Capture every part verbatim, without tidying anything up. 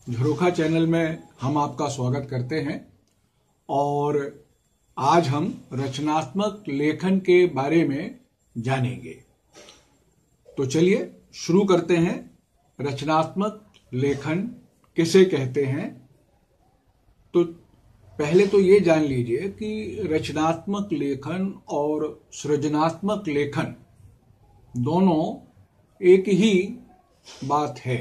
झरोखा channel में हम आपका स्वागत करते हैं और आज हम रचनात्मक लेखन के बारे में जानेंगे। तो चलिए शुरू करते हैं। रचनात्मक लेखन किसे कहते हैं? तो पहले तो ये जान लीजिए कि रचनात्मक लेखन और सृजनात्मक लेखन दोनों एक ही बात है।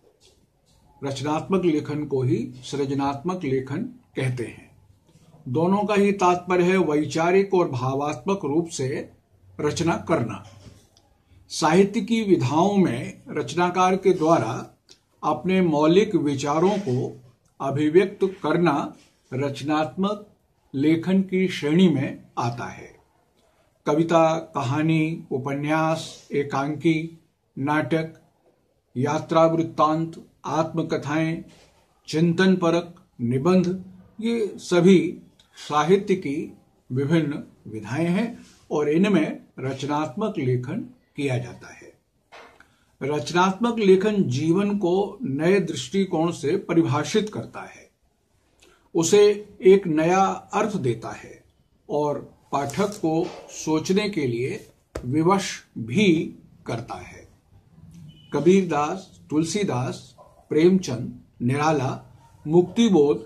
रचनात्मक लेखन को ही सृजनात्मक लेखन कहते हैं। दोनों का ही तात्पर्य है वैचारिक और भावात्मक रूप से रचना करना। साहित्य की विधाओं में रचनाकार के द्वारा अपने मौलिक विचारों को अभिव्यक्त करना रचनात्मक लेखन की श्रेणी में आता है। कविता, कहानी, उपन्यास, एकांकी, नाटक, यात्रा वृत्तांत, आत्मकथाएं, चिंतन परक, निबंध, ये सभी साहित्य की विभिन्न विधाएं हैं और इनमें रचनात्मक लेखन किया जाता है। रचनात्मक लेखन जीवन को नए दृष्टिकोण से परिभाषित करता है, उसे एक नया अर्थ देता है और पाठक को सोचने के लिए विवश भी करता है। कबीरदास, तुलसीदास, प्रेमचंद, निराला, मुक्तिबोध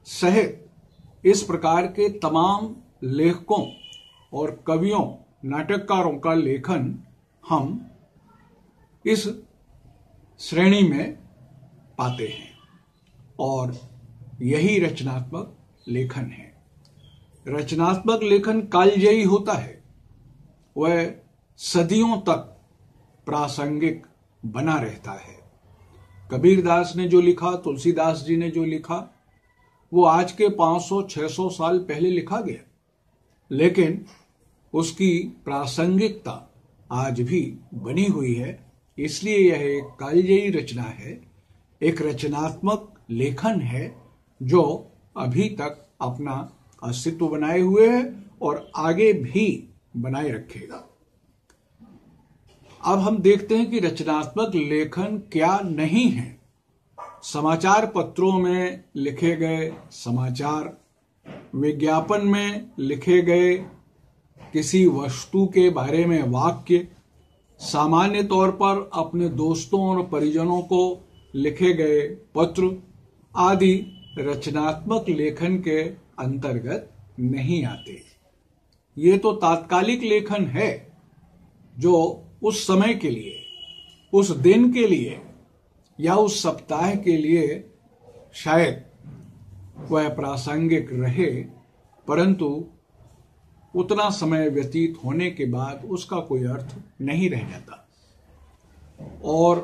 सहित इस प्रकार के तमाम लेखकों और कवियों, नाटककारों का लेखन हम इस श्रेणी में पाते हैं और यही रचनात्मक लेखन है। रचनात्मक लेखन कालजयी होता है, वह सदियों तक प्रासंगिक बना रहता है। कबीरदास ने जो लिखा, तुलसीदास जी ने जो लिखा, वो आज के पाँच सौ छह सौ साल पहले लिखा गया, लेकिन उसकी प्रासंगिकता आज भी बनी हुई है। इसलिए यह एक कालजयी रचना है, एक रचनात्मक लेखन है जो अभी तक अपना अस्तित्व बनाए हुए है और आगे भी बनाए रखेगा। अब हम देखते हैं कि रचनात्मक लेखन क्या नहीं है। समाचार पत्रों में लिखे गए समाचार, विज्ञापन में लिखे गए किसी वस्तु के बारे में वाक्य, सामान्य तौर पर अपने दोस्तों और परिजनों को लिखे गए पत्र आदि रचनात्मक लेखन के अंतर्गत नहीं आते। ये तो तात्कालिक लेखन है जो उस समय के लिए, उस दिन के लिए या उस सप्ताह के लिए शायद वह प्रासंगिक रहे, परंतु उतना समय व्यतीत होने के बाद उसका कोई अर्थ नहीं रह जाता और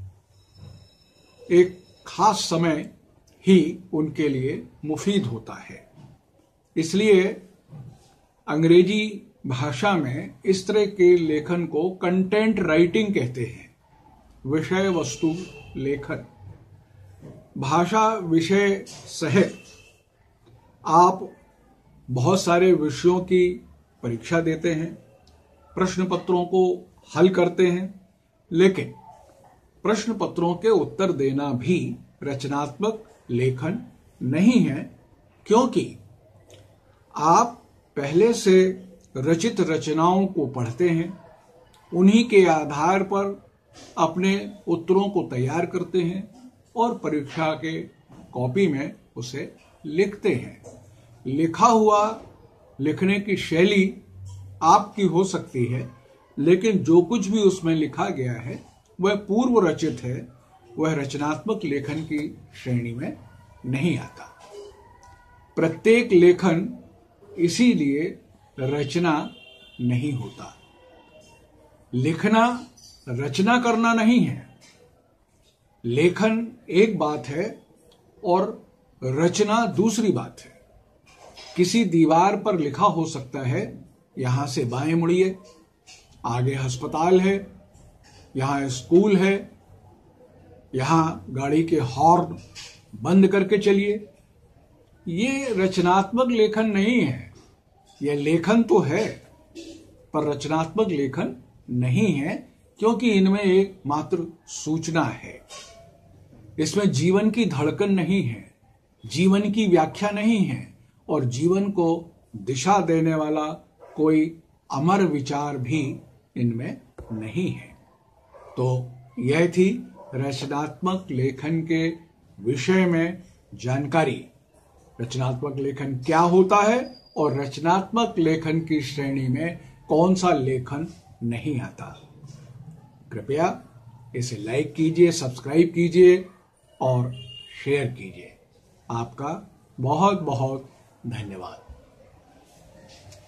एक खास समय ही उनके लिए मुफीद होता है। इसलिए अंग्रेजी भाषा में इस तरह के लेखन को कंटेंट राइटिंग कहते हैं, विषय वस्तु लेखन। भाषा विषय सहित आप बहुत सारे विषयों की परीक्षा देते हैं, प्रश्न पत्रों को हल करते हैं, लेकिन प्रश्न पत्रों के उत्तर देना भी रचनात्मक लेखन नहीं है, क्योंकि आप पहले से रचित रचनाओं को पढ़ते हैं, उन्हीं के आधार पर अपने उत्तरों को तैयार करते हैं और परीक्षा के कॉपी में उसे लिखते हैं। लिखा हुआ लिखने की शैली आपकी हो सकती है, लेकिन जो कुछ भी उसमें लिखा गया है वह पूर्व रचित है, वह रचनात्मक लेखन की श्रेणी में नहीं आता। प्रत्येक लेखन इसीलिए रचना नहीं होता। लिखना रचना करना नहीं है। लेखन एक बात है और रचना दूसरी बात है। किसी दीवार पर लिखा हो सकता है, यहां से बाएं मुड़िए, आगे अस्पताल है, यहां स्कूल है, यहां गाड़ी के हॉर्न बंद करके चलिए। ये रचनात्मक लेखन नहीं है। यह लेखन तो है पर रचनात्मक लेखन नहीं है, क्योंकि इनमें एक मात्र सूचना है। इसमें जीवन की धड़कन नहीं है, जीवन की व्याख्या नहीं है और जीवन को दिशा देने वाला कोई अमर विचार भी इनमें नहीं है। तो यह थी रचनात्मक लेखन के विषय में जानकारी। रचनात्मक लेखन क्या होता है और रचनात्मक लेखन की श्रेणी में कौन सा लेखन नहीं आता। कृपया इसे लाइक कीजिए, सब्सक्राइब कीजिए और शेयर कीजिए। आपका बहुत बहुत धन्यवाद।